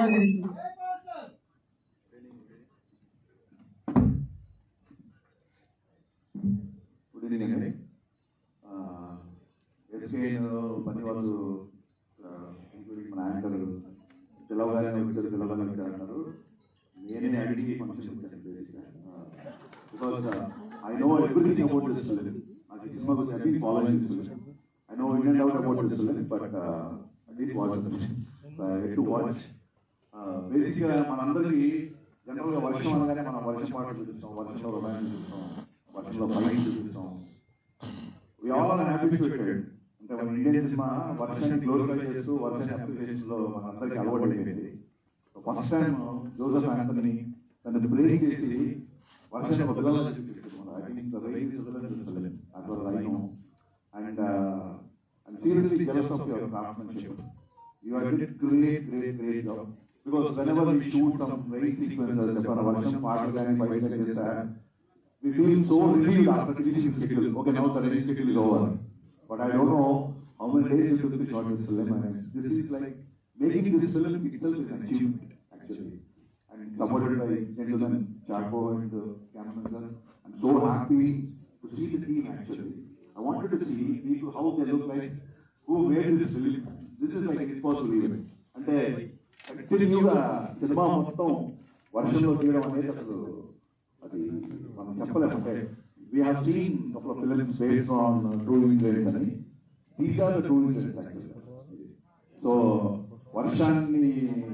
Cinema గురించి. Good evening అండి. ఎస్కేలో పని వాళ్ళు మన యాంకర్ పిలవగానే వచ్చారు, పిలవగానే వచ్చారు అంటారు. నేనే అడిగి ఫంక్షన్ వచ్చాను because I know everything about this film. నాకు సినిమా గురించి I been following this film. I know in and out about this film, but I did watch the film. I had to watch. Basically, మనందరికీ జనరల్గా వర్షం అనగానే మనం వర్షం పాటలు చూస్తాం, వర్షంలో రొమాన్స్ చూస్తాం, వర్షంలో ఫైట్స్ చూస్తాం. We all are habituated. అంటే మన ఇండియన్ సినిమా వర్షాన్ని గ్లోరిఫై చేస్తూ వర్షాన్ని అప్రిసియేషన్లో మనందరికీ అలవాటు అయిపోయింది. ఫస్ట్ టైం జోసెఫ్ యాంథనీ తనని బ్రేక్ చేసి వర్షాన్ని ఒక విలన్గా చూపించారు. I think the way this villain is the villain. That's what I know. And I'm seriously jealous of your craftsmanship. You have did great job. Because whenever we shoot some rain sequences, for a version part and fight like this, we feel so relieved after finishing schedule. Okay, now the rain schedule is over. But I don't know how many days you took to shot this film. And this is like making this film itself is an achievement, actually. And supported by gentlemen Charco and cameraman sir. I'm so happy to see the team actually. I wanted to see people how they look like, who made this film. This is like impossible even. అంటే కంటిన్యూగా cinema మొత్తం వర్షంలో తీయడం అనేది అసలు అది మనం చెప్పలేము. అంటే we have seen couple of films based on true incidents అని. These are the true incidents actually. So వర్షాన్ని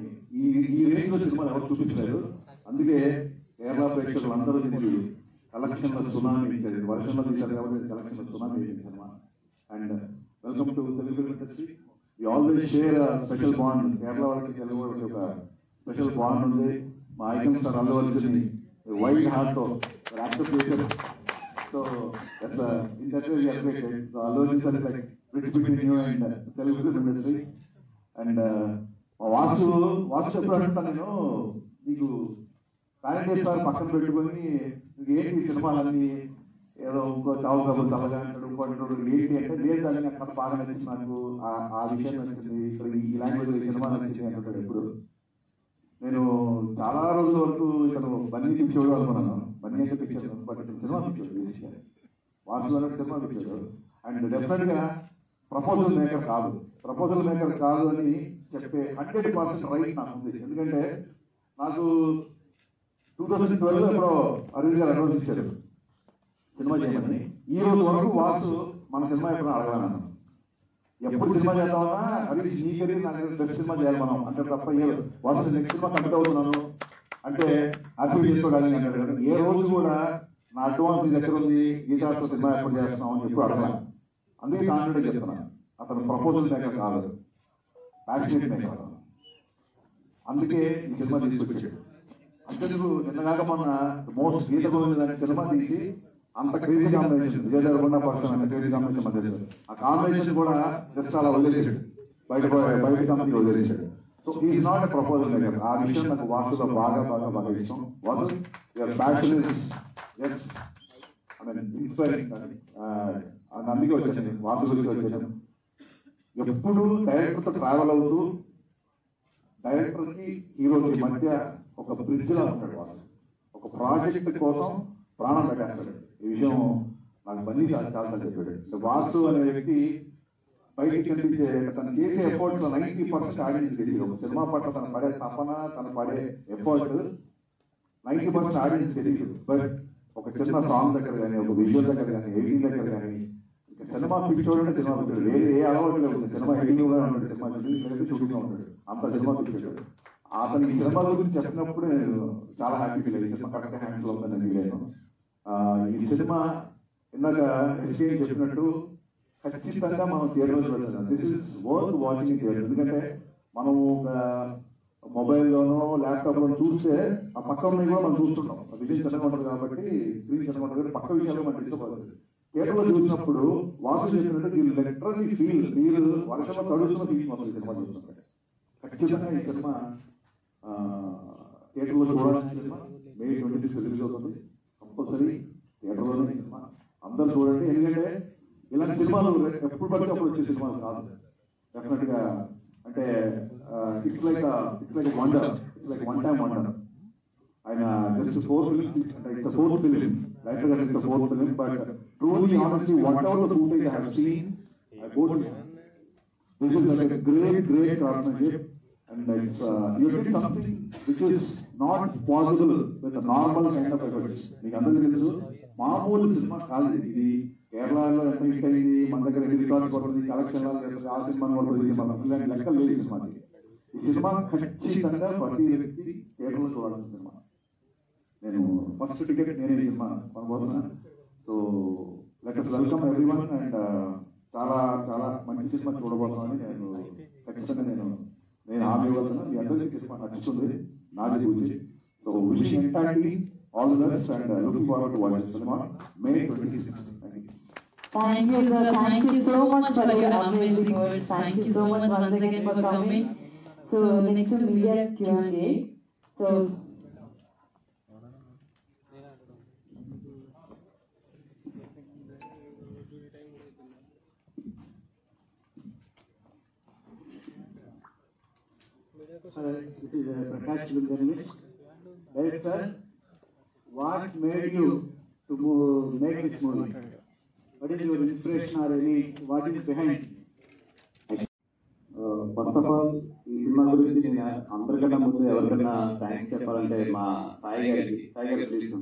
ఈ రేంజ్ లో సినిమాలు ఎవరు చూపించలేదు. అందుకే కేరళ ప్రేక్షకులు అందరూ దీనికి కలెక్షన్ల సునామీ ఇచ్చారు. వర్షంలో తీశారు కాబట్టి కలెక్షన్ల సునామీ ఇచ్చింది cinema. And welcome to Telugu film industry. We always share special bond. Kerala వాళ్ళకి తెలుగు వాళ్ళకి ఒక స్పెషల్ బాండ్ ఉంది. మా icon star Allu Arjun wild heart తో యాక్సెప్ట్ చేశారు. So in that way we appreciate. So Allu Arjun sir like bridge between you and Telugu film industry. And Vasu ఎప్పుడు అంటున్నాను నేను, నీకు కార్యం చేస్తారు పక్కన పెట్టుకొని ఏంటి సినిమాలన్నీ ఏదో ఇంకో చావు కబులు తలగా అంటాడు, ఇంకోటి ఏంటి అంటే లేదు అని అక్కడ బాగా నచ్చింది నాకు, ఆ విషయం నచ్చింది, ఇక్కడ ఈ లాంగ్వేజ్ ఈ సినిమా నచ్చింది అంటాడు. ఇప్పుడు నేను చాలా రోజుల వరకు ఇతను బన్నీ పిక్చర్ అనుకున్నాను. బన్నీ అయితే పిక్చర్ బట్ సినిమా పిక్చర్ బేసిక్గా వాసు అనేది సినిమా పిక్చర్. అండ్ డెఫినెట్గా ప్రపోజల్ మేకర్ కాదు అని చెప్పే 100% రైట్ నాకు ఉంది. ఎందుకంటే నాకు 2012 ఎప్పుడో అరవింద్ గారు అనౌన్స్ ఇచ్చారు సినిమా చేయమని. ఈ రోజు వరకు వాసు మన సినిమా ఎప్పుడు అడగలను. ఎప్పుడు సినిమా చేద్దామన్నా హరీష్ నీ కెరీర్ నాకు నెక్స్ట్ సినిమా చేయాలి మనం అంటే తప్ప వాసు నెక్స్ట్ సినిమా కమిట్ అవుతున్నాను అంటే హ్యాపీ చేసుకోవడానికి అంటాడు. ఏ రోజు కూడా నా అడ్వాన్స్ దగ్గర ఉంది, గీతాతో సినిమా ఎప్పుడు చేస్తున్నాం అని ఎప్పుడు అడగలను. అందుకే కాన్ఫిడెంట్ చెప్తున్నాను. అతను ప్రపోజల్ మేకర్ కాదు, ప్యాషనేట్ మేకర్. అందుకే ఈ సినిమా తీసుకొచ్చాడు. అంతేందుకు నిన్నగాక మొన్న మోస్ట్ గీత గోవింద్ అనే సినిమా తీసి అంత crazy combination, Vijay Deverakonda person అనే క్రేజీ కాంబినేషన్ మధ్య ఆ కాంబినేషన్ కూడా జస్ట్ అలా వదిలేసాడు, బయట కంపెనీ వదిలేసాడు. So is not a proposal maker. ఆ విషయం నాకు వాసులో బాగా ఇష్టం. Vasu your passion is inspiring. అందుకే వచ్చాను, వాసు గురించి వచ్చాను. ఎప్పుడు డైరెక్టర్తో ట్రావెల్ అవుతూ డైరెక్టర్కి హీరోకి మధ్య ఒక బ్రిడ్జ్లా ఉంటాడు వాసు. ఒక ప్రాజెక్ట్ కోసం ప్రాణం పెట్టేస్తాడు. ఈ విషయం నాకు బన్నీ చాలా చెప్పాడు. వాసు అనే వ్యక్తి బయటికి కనిపించే తను చేసే ఎఫర్ట్స్ 90% ఆడియన్స్ తెలియదు. ఒక సినిమా పట్ల తను పడే తపన, తను పడే ఎఫర్ట్ 90% ఆడియన్స్ తెలియదు. బట్ ఒక చిన్న సాంగ్ దగ్గర కానీ, ఒక విజువల్ దగ్గర కానీ, ఎడిటింగ్ దగ్గర కానీ, సినిమా పిక్చర్ అంటే సినిమా పిక్చర్ వేరే ఏ అలవాటు లేదు. సినిమా ఎడిటింగ్ కూడా ఉంటాడు, సినిమా షూటింగ్ ఉంటాడు, అంత సినిమా పిక్చర్. అతను ఈ సినిమా గురించి చెప్పినప్పుడు నేను చాలా హ్యాపీ ఫీల్ అయ్యాను. సినిమా కరెక్ట్ హ్యాండ్స్ లో ఉందని ఫీల్ అయ్యాను. ఈ సినిమా ఇందాక ఎస్కే చెప్పినట్టు ఖచ్చితంగా మనం థియేటర్లో చూడాలి. This is worth watching theatre. ఎందుకంటే మనం మొబైల్లోనో ల్యాప్టాప్లోనో చూస్తే ఆ పక్క ఉన్నవి కూడా మనం చూస్తుంటాం. విజయం చిన్నగా ఉంటుంది కాబట్టి స్క్రీన్ చిన్నగా ఉంటుంది, పక్క విషయాలు మనకి ఇష్టపడుతుంది. థియేటర్లో చూసినప్పుడు వాసు చేసినట్టు వీళ్ళు లిటరల్లీ ఫీల్, వీళ్ళు వర్షంలో తడుస్తున్న ఫీలింగ్ వస్తుంది సినిమా చూస్తుంటే. ఖచ్చితంగా ఈ సినిమా థియేటర్లో చూడాల్సిన సినిమా. May 26 రిలీజ్ అవుతుంది. కంపల్సరీ థియేటర్లోనే సినిమా అందరూ చూడండి. ఎందుకంటే ఇలాంటి సినిమాలు ఎప్పుడు పడితే అప్పుడు వచ్చే సినిమాలు కాదు. డెఫినెట్గా అంటే it's like wonder, it's like one time wonder. ఆయన జస్ట్ 4 films, అంటే ఇట్స్ 4th film, right? It's a 4th film, but truly, honestly, whatever the footage I have seen, I go to this is like a great craftsmanship, and it's you did something which is not possible with a normal kind of efforts. మీకు అందరికీ తెలుసు, మామూలు cinema కాదు ఇది. కేరళలో ఎంత hit అయింది, మన దగ్గర ఎన్ని రికార్డ్స్ కొడుతుంది, కలెక్షన్ ఆ సినిమాని కొడుతుంది, సినిమా లెక్కలు లేదు ఈ సినిమాకి. ఈ సినిమా ఖచ్చితంగా ప్రతి వ్యక్తి థియేటర్లో చూడాల్సిన సినిమా. నేను ఫస్ట్ టికెట్ నేనే సినిమా కొనబోతున్నా. So let us welcome everyone, and చాలా మంచి సినిమా చూడబోతున్నాను. నేను ఖచ్చితంగా నేను హామీ ఇవ్వగలను, మీ అందరికీ సినిమా నచ్చుతుంది, నాది గురించి. So wishing entirely all the best, and looking forward to watch this cinema May 26th. Thank you, sir. Thank you so much for your amazing words. Thank you so much once again for coming. So next to media Q&A. So this is Prakash journalist. Director, what made you to make this movie? What is your inspiration or any? What is behind? First of all ఈ cinema గురించి నేను అందరికన్నా ముందు ఎవరికన్నా thanks చెప్పాలంటే మా సాయి గారికి. Please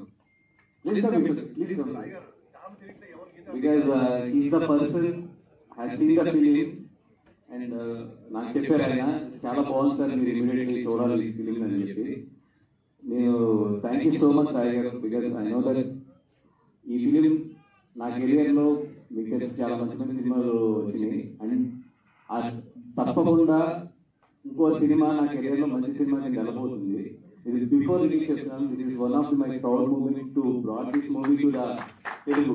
because is the person has seen the film, and నాకు చెప్పారు ఆయన చాలా బాగుంది సార్, మీరు ఇమీడియట్లీ చూడాలి ఈ ఫిలిం అని చెప్పి. నేను thank you so much Sai garu, because I know that ఈ ఫిలిం నా కెరియర్లో మీకు తెలిసి చాలా మంచి సినిమాలు వచ్చినాయి, అండ్ తప్పకుండా ఇంకో సినిమా నా కెరియర్లో మంచి సినిమా నేను వెళ్ళబోతుంది. ఇది బిఫోర్ రిలీజ్ చెప్తున్నాను, this is one of my proud moment to broad this movie to the Telugu.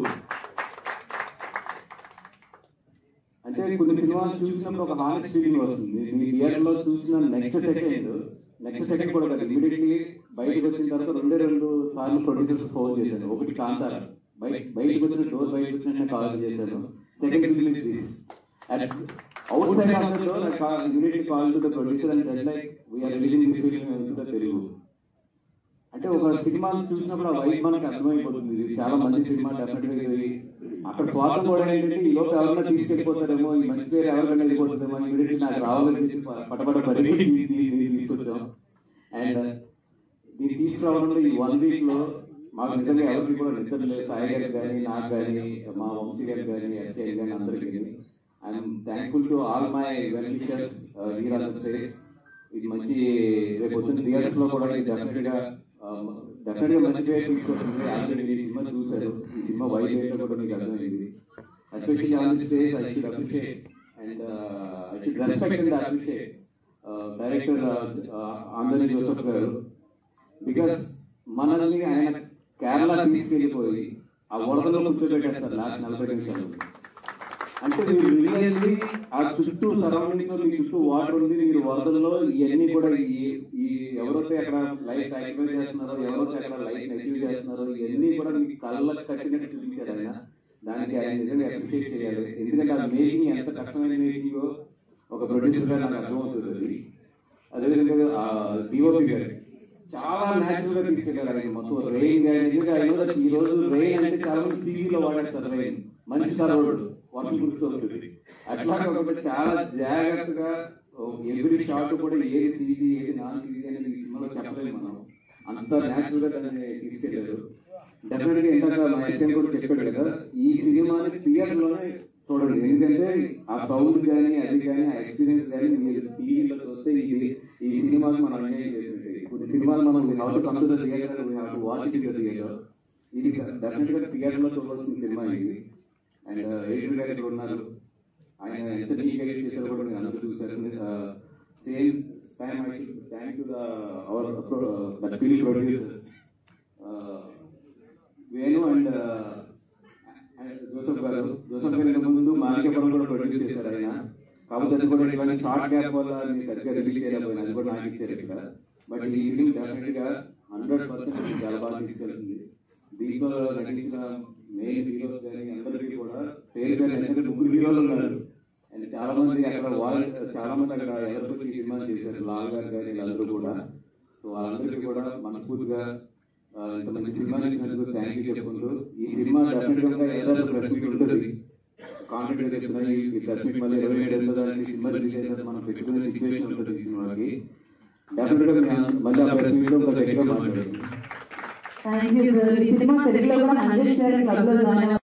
అంటే కొన్ని సినిమాలు చూసినప్పుడు ఒక హానెస్ట్ ఫీలింగ్ వస్తుంది. మీ థియేటర్లో చూసిన నెక్స్ట్ సెకండ్ కూడా కాదు, ఇమీడియట్లీ బయటకు వచ్చిన తర్వాత 2 సార్లు ప్రొడ్యూసర్స్ ఫోన్ చేశాను. ఒకటి కాంతారా, బయటకు వచ్చిన డోర్ బయటకు వచ్చిన కాల్ చేశాను. Second film is this. Outside of the door, I immediately called to the producer and said like, we are releasing this film into the Telugu. అంటే ఒక సినిమాను చూసినప్పుడు ఆ వైబ్ మనకు అర్థమైపోతుంది, ఇది చాలా మంచి సినిమా, డెఫినెట్గా ఇది. అక్కడ స్వార్థం కూడా ఏంటంటే ఈ లోపు ఎవరైనా తీసుకెళ్ళిపోతారేమో, ఈ మంచి పేరు ఎవరికైనా వెళ్ళిపోతుందేమో, ఇమీడియట్లీ నాకు రావాలని చెప్పి పట్టబడి తీసుకొచ్చాం. అండ్ దీన్ని తీసుకురావడంలో ఈ 1 weekలో మాకు నిజంగా ఎవరికి కూడా నిద్ర లేదు. సాయి గారికి కానీ, నాకు కానీ, మా వంశీ గారికి కానీ, ఎస్ఐ కానీ, అందరికీ. I'm thankful to all my well-wishers here on the stage. ఇది మంచి రేపు వచ్చిన థియేటర్స్ లో కూడా డెఫినెట్గా మంచి పేరు తీసుకొస్తుంది. ఆల్రెడీ ఈ సినిమా చూశారు, ఈ సినిమా వైడ్ లో కూడా మీకు అర్థమైంది. Especially on the stage I should appreciate and I should respect and appreciate director ఆంధ్రని జోసెఫ్ గారు. బికాస్ మనల్ని ఆయన కేరళ తీసుకెళ్ళిపోయి ఆ వరదలో కూర్చోబెట్టారు లాస్ట్ 40 నిమిషాలు. అంటే మీరు రియల్లీ ఆ చుట్టూ సరౌండింగ్స్ లో మీ చుట్టూ వాటర్ ఉంది, మీరు వరదల్లో ఇవన్నీ కూడా ఈ ఎవరైతే అక్కడ లైఫ్ సాక్రిఫైస్ చేస్తున్నారో, ఎవరైతే అక్కడ లైఫ్ అచీవ్ చేస్తున్నారో, ఇవన్నీ కూడా మీకు కళ్ళకి కట్టినట్టు చూపించారు ఆయన. దానికి ఆయన నిజంగా అప్రిషియేట్ చేయాలి. ఎందుకంటే ఆ మేకింగ్ ఎంత కష్టమైన మేకింగ్ ఒక ప్రొడ్యూసర్ గా నాకు అర్థమవుతుంది. అదేవిధంగా డిఓపి గారు చాలా న్యాచురల్ గా తీసుకెళ్ళారు ఆయన. మొత్తం రెయిన్ కానీ, ఈ రోజు రెయిన్ అంటే చాలా మంది సీజీలో వాడేస్తారు. రెయిన్ మనిషి తరవడు, వర్షం గుర్తుంది. అట్లా కాబట్టి చాలా జాగ్రత్తగా ఎవ్రీ షాట్ కూడా ఏది సీజీ ఏది నాన్ సీజీ అనేది ఈ సినిమాలో చెప్పలేదు. మనం అంత న్యాచురల్ గా దాన్ని తీసుకెళ్ళారు. డెఫినెట్ గా ఇందాక మా ఎస్ఎం కూడా చెప్పాడు కదా, ఈ సినిమాని థియేటర్ లోనే చూడండి. ఎందుకంటే ఆ సౌండ్ కానీ, అది కానీ, ఆ ఎక్స్పీరియన్స్ కానీ మీరు టీవీలో చూస్తే ఈ సినిమాకి మనం ఎంజాయ్ చేసింది. కొన్ని సినిమాలు మనం కంప్యూటర్ థియేటర్ వాచ్ థియేటర్, ఇది డెఫినెట్ గా థియేటర్ లో చూడాల్సిన సినిమా ఇది. అండ్ ఎడిటర్ గారు ఇక్కడ ఉన్నారు, ఆయన ఎంత నీట్గా ఎడిట్ చేశారో కూడా మీరు అందరూ చూశారు. Same time I should thank to our film producers Venu and Joseph గారు. జోసెఫ్ గారి ముందు మాలికపురం కూడా ప్రొడ్యూస్ చేశారు ఆయన. కాకపోతే అది కూడా ఇవన్నీ షార్ట్ గ్యాప్ వల్ల సరిగ్గా రిలీజ్ చేయలేకపోయినా, అది కూడా నాకు ఇచ్చారు ఇక్కడ. బట్ ఈ ఫిలిం డెఫినెట్ గా 100% చాలా బాగా తీసుకెళ్తుంది. దీంట్లో నటించిన మెయిన్ హీరోస్ కానీ అందరికీ కూడా పేరు ఎందుకంటే 3 హీరోలు ఉన్నారు. అండ్ చాలా మంది అక్కడ చాలా మంది అక్కడ ఎదుర్కొచ్చి ఈ సినిమా చేశారు, లాల్ గారు కానీ వీళ్ళందరూ కూడా. సో వాళ్ళందరికీ కూడా మనస్ఫూర్తిగా ఇంత మంచి సినిమా ఇచ్చినందుకు థ్యాంక్ యూ చెప్పుకుంటూ, ఈ సినిమా డెఫినెట్గా ఏదైనా ప్రెస్ మీట్ ఉంటుంది, కాన్ఫిడెంట్ చెప్తున్నాయి. ఈ ప్రెస్ మీట్ మళ్ళీ 27 దానికి సినిమా రిలీజ్ అయితే మనం పెట్టుకునే సిచ్యువేషన్ ఉంటుంది ఈ సినిమాకి. డెఫినెట్గా మళ్ళీ ఆ ప్రెస్ మీట్లో ఒక గట్టిగా మాట్లాడుతుంది. Thank you sir. ఈ సినిమా తెలుగులో కూడా 100 క్లబ్లో జాయిన్